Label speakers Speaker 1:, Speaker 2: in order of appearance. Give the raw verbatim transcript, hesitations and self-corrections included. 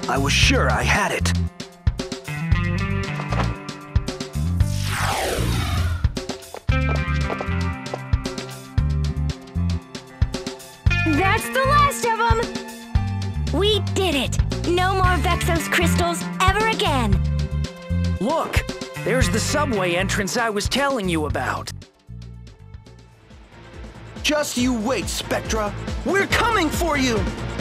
Speaker 1: I was sure I had it.
Speaker 2: That's the last of them! We did it! No more Vexos crystals ever again!
Speaker 3: Look! There's the subway entrance I was telling you about.
Speaker 1: Just you wait, Spectra. We're coming for you!